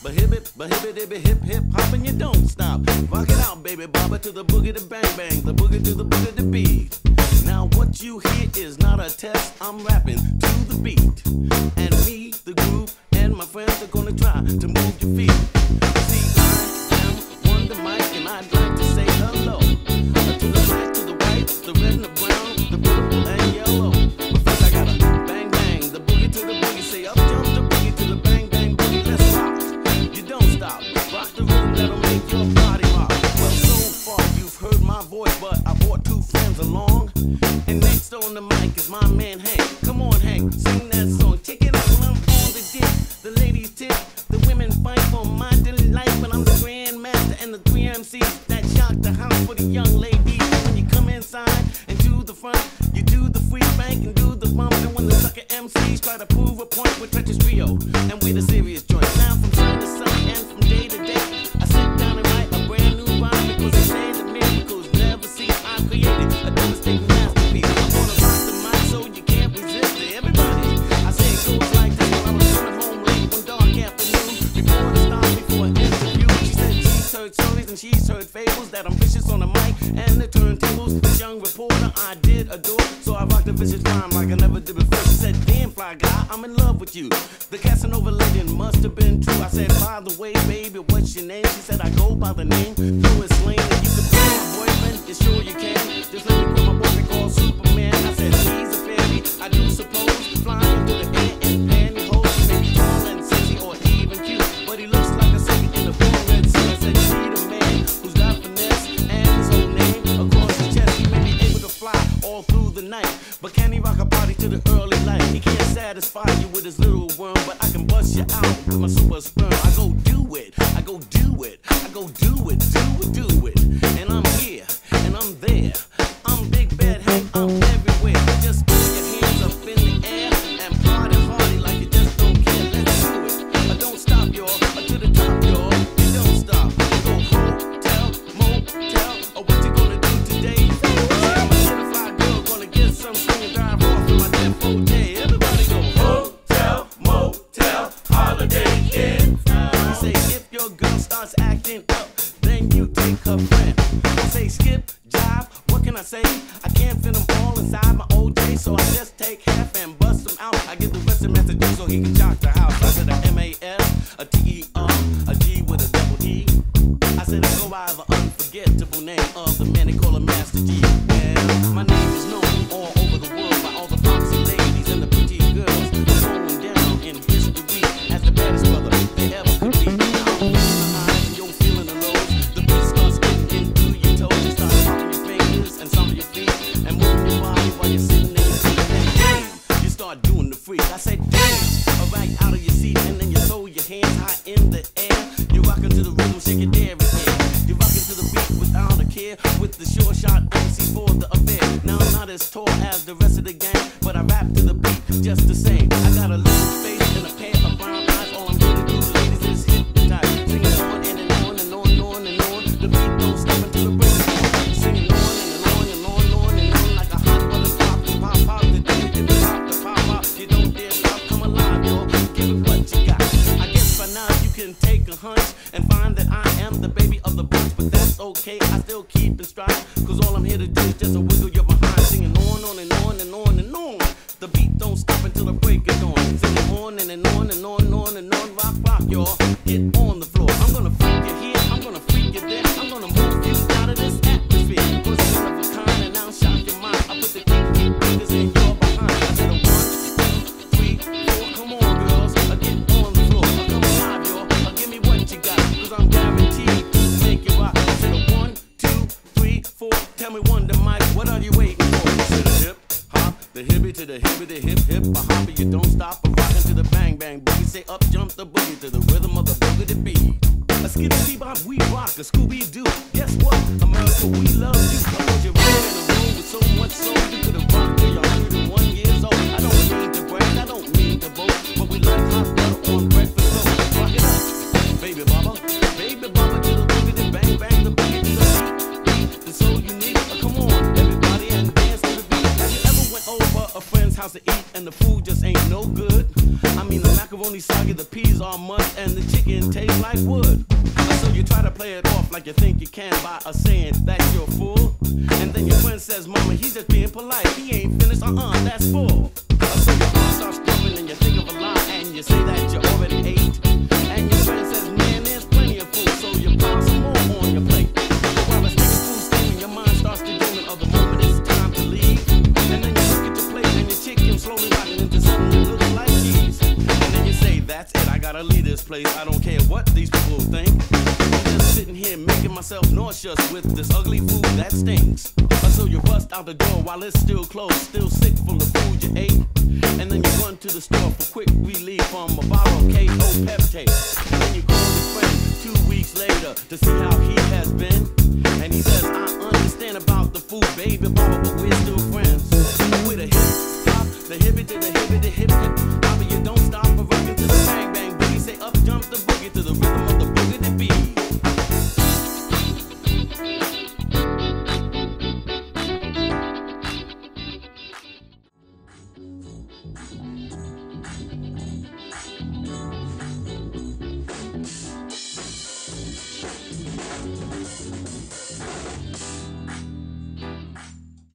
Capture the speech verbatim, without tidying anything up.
Bahibit, bahibit, ibit, hip, hip, hop, and you don't stop. Rock it out, baby baba, to the boogie, the bang, bang, the boogie to the boogie, the beat. Now what you hear is not a test, I'm rapping to the beat. And me, the groove, and my friends are gonna try to move your feet. See, I am Wonder Mike, and I'd like to say hello to the black, to the white, the red and the brown, the purple and yellow. But first I gotta bang, bang, the boogie to the boogie, say up jump the boogie to the bang, bang, boogie, let's rock. You don't stop, rock the rhythm that'll make your body rock. Well, so far you've heard my voice, but I brought two friends along. And next on the mic is my man Hank. Come on, Hank, sing that song. Check it out when I'm on the dick. The ladies tip, the women fight for my delight. But I'm the grand master and the three M Cs that shock the house for the young ladies. When you come inside and to the front, you do the free bank and do the bump. And when the sucker M Cs try to prove a point, we touch his trio and we're the serious joint. Now from sun to sun and from day to day, I sit down and write a brand new rhyme because they say the miracles never cease. I created a devastating masterpiece. I'm gonna rock the mic so you can't resist it. Everybody, I say it goes like this. When I was coming home late one dark afternoon, reporter stopped me for an interview. She said she's heard stories and she's heard fables that I'm vicious on the mic and the turntables. This young reporter I did adore, so I rocked a vicious rhyme like I never did before. She said, damn fly guy, I'm in love with you. The Casanova legend must have been true. I said, by the way, baby, what's your name? She said, I go by the name Louis Lane. And you could be my boyfriend, you sure you can. Just let me put my boyfriend called Superman. I said, he's a fairy, I do suppose. Flying through the air in pantyhose. He may be tall and sexy or even cute, but he looks like a saint in a full red suit. I said, you need a man who's got finesse and his whole name across his chest. He may be able to fly all through the night, but can he rock a party to the early light? He can't satisfy you with his little worm, but I can bust you out with my super sperm. I go do it, I go do it, I go do it, do it, do it. And I'm here, and I'm there. I'm Big Bad Hank, I'm everywhere. Just put your hands up in the air and party hardy like you just don't care. Let's do it. Uh, don't stop, y'all. Uh, to the top, y'all. You don't stop. Go hotel, motel. Or what you gonna do today? I'm a certified girl, gonna get some swing and drive off in my Death O J. Everybody go hotel, motel, holiday inn. I say if your girl starts acting up, then you take her friend. I say skip, jive, what can I say? I can't fit them all inside my O J, so I just take half and bust them out. I give the rest of Master G so he can shock the house. I said a M A S, a T E R, a G with a double E. I said I go by the unforgettable name of the man they call a Master G. Well, my name is known all over the world by all the foxy ladies and the pretty girls. I'm going down in history as the baddest brother they ever could be. Now I'm feeling the highs and you're feeling the lows. The beat starts getting into your toes. You start popping your fingers and some of your feet and moving your body while you're sitting in your seat. And damn, you start doing the freak. I say damn, right out of your seat, and then you throw your hands high in the air. You're rocking to the rhythm, shake your dairy hair. You're rocking to the beat without a care, with the short shot M C for the affair. Now I'm not as tall as the rest of the gang, but I rap to the beat just the same. I got a little face and a pair of brown eyes. All I'm here to do, ladies, is hypnotize. Singing on and, and on and on and on and on. The beat don't stop until the break is on. Singing on and on and on and on and on like a hot butter pop. Pop, pop, the day, give it pop, the pop, pop. You don't dare stop, come alive, y'all. Give it what you got. I guess by now you can take a hunch and find that I am the baby of the bunch, but that's okay. I still keep in stride, cause all I'm here to do is just a wiggle your behind. Singing on, on and on and on and on. The beat don't stop until the break is on. Singing on and, and on and on and on and on. Rock, rock, y'all. Get on the floor. I'm gonna freak you here, I'm gonna freak you there. I'm gonna move you out of this atmosphere. Cause it's one of a kind and I'll shock your mind. I put the kick, kick, fingers in your behind. I said a one, two, three, four. Come on, girls. I get on the floor. I come alive, y'all. I give me what you got. Cause I'm guaranteed to make it rock. I said a one, two, three, four. Tell me Wonder Mike, what are you waiting for? To the hip, hop, the hippie to the hippie, the hip, hip, a hopper. You don't stop a rockin' to the bang, bang boogie. Say up, jump the boogie to the rhythm of the boogie to beat. A skitty bebop, we rock, a Scooby-Doo. Guess what? America, we love you. I put you right in a room with so much soul. You could have rocked till you're one hundred one years old. I don't mean to brag, I don't mean to boast, but we like hot butter on breakfast toast. Rock it up, baby baba, baby baba to the boogie, then bang, bang the boogie to the beat. Beat, it's so unique. Uh, come on, everybody, and dance to the beat. Have you ever went over a friend's house to eat and the food just ain't no good. I mean the macaroni soggy, the peas are must, and the chicken tastes like wood. So you try to play it off like you think you can by a saying that you're full. And then your friend says, mama, he's just being polite. He ain't finished, uh-uh, that's full. So your mouth starts stuffing and you think of a lie and you say that you already ate. And your friend says, man, there's plenty of food, so you pile some more on your plate. While the stinking food's steaming, your mind starts to dreaming of the moment it's time to leave. And then you look at your plate and your chicken slowly rotting into something that looks like cheese. And then you say, that's it, I gotta leave this place. I don't care what these people think. I'm just sitting here making myself nauseous with this ugly food that stinks. So you bust out the door while it's still closed, still sick full of food you ate. And then you run to the store for quick relief from a bottle of K O Peptade. And then you call your friend two weeks later to see how he has been. And he says, I understand about the food, baby, Baba, but we're still friends. With a hip hop, the hippie to the hippie, the hip hip, Baba, you don't stop for rocking to the bang bang boogie. Say up jump the boogie to the rhythm of the boogie to beat.